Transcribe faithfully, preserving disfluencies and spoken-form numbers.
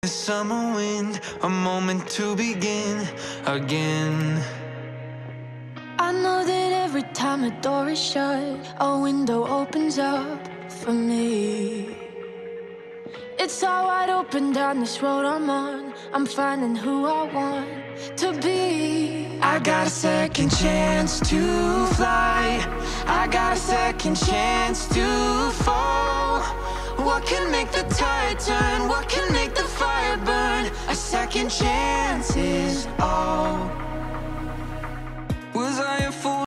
The summer wind, a moment to begin again. I know that every time a door is shut, a window opens up for me. It's all wide open down this road I'm on. I'm finding who I want to be. I got a second chance to fly. I got a second chance to fall. What can make the tide turn? What can make the fire burn? A second chance is all. Was I a fool?